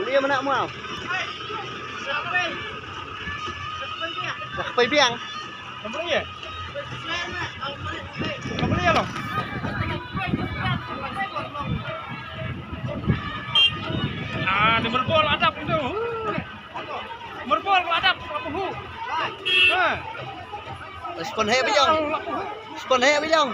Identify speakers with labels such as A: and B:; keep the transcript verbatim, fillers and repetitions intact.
A: Dia mana mau? Dah pergi biang.
B: Nombor ya? Nombor ya loh. Ah, di merbol adap itu. Merbol adap lapuhu. Ha.
A: Respon he bijong. Respon he bijong.